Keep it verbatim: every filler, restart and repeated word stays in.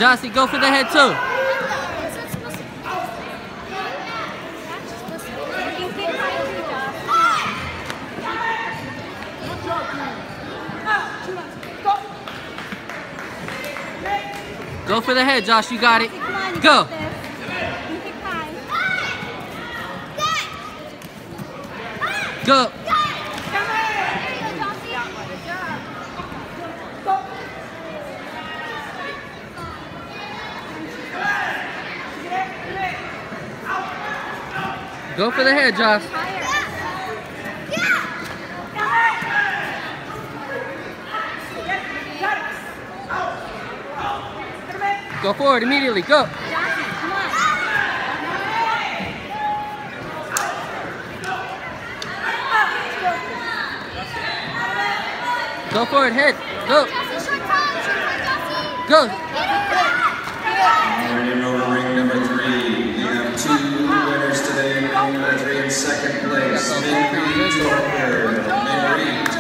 Jossie, go for the head too. Go for the head, Josh. You got it. Go. Go. Go for the head, Josh. Go forward immediately. Go. Go forward, head. Go. Go. And in over ring number three, we have two winners today. Ring number three in second place, Min Reed, Torker. Min Reed.